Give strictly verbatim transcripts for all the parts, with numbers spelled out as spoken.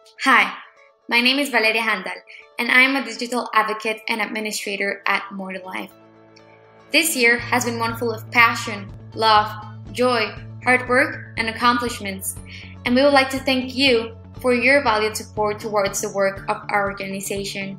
Hi, my name is Valeria Handal, and I am a digital advocate and administrator at More to Life. This year has been one full of passion, love, joy, hard work, and accomplishments, and we would like to thank you for your valued support towards the work of our organization.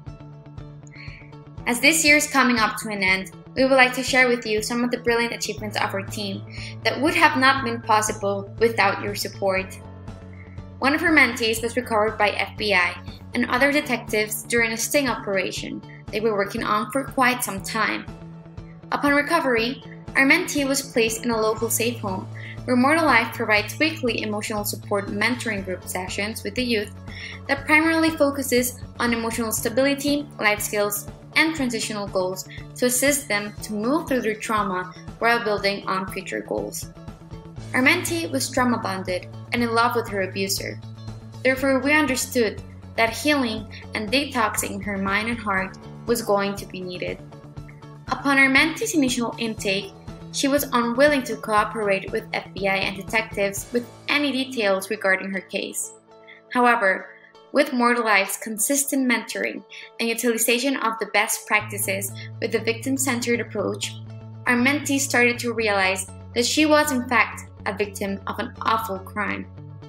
As this year is coming up to an end, we would like to share with you some of the brilliant achievements of our team that would have not been possible without your support. One of her mentees was recovered by F B I and other detectives during a sting operation they were working on for quite some time. Upon recovery, our mentee was placed in a local safe home where More to Life provides weekly emotional support mentoring group sessions with the youth that primarily focuses on emotional stability, life skills, and transitional goals to assist them to move through their trauma while building on future goals. Our mentee was trauma bonded and in love with her abuser. Therefore, we understood that healing and detoxing her mind and heart was going to be needed. Upon our mentee's initial intake, she was unwilling to cooperate with F B I and detectives with any details regarding her case. However, with More to Life's consistent mentoring and utilization of the best practices with a victim-centered approach, our mentee started to realize that she was in fact a victim of an awful crime.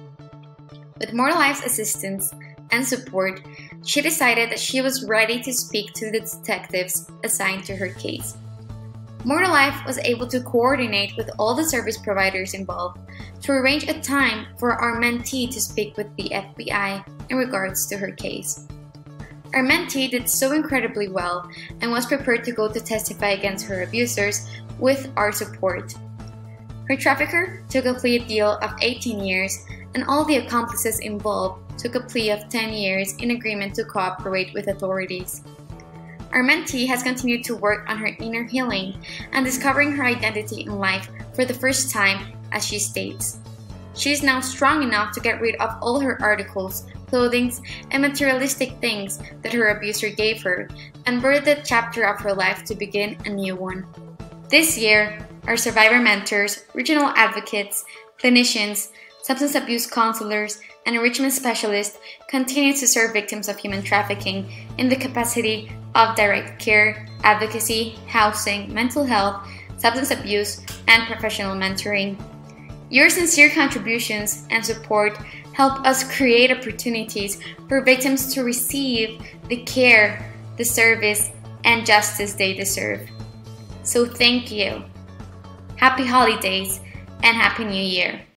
With More to Life's assistance and support, she decided that she was ready to speak to the detectives assigned to her case. More to Life was able to coordinate with all the service providers involved to arrange a time for our mentee to speak with the F B I in regards to her case. Our mentee did so incredibly well and was prepared to go to testify against her abusers with our support. Her trafficker took a plea deal of eighteen years, and all the accomplices involved took a plea of ten years in agreement to cooperate with authorities. Our mentee has continued to work on her inner healing and discovering her identity in life for the first time, as she states. She is now strong enough to get rid of all her articles, clothing, and materialistic things that her abuser gave her, and birth the chapter of her life to begin a new one. This year, our survivor mentors, regional advocates, clinicians, substance abuse counselors, and enrichment specialists continue to serve victims of human trafficking in the capacity of direct care, advocacy, housing, mental health, substance abuse, and professional mentoring. Your sincere contributions and support help us create opportunities for victims to receive the care, the service, and justice they deserve. So thank you. Happy holidays and Happy New Year.